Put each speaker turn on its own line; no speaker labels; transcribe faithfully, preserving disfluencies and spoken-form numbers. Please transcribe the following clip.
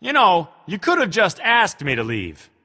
You know, you could have just asked me to leave.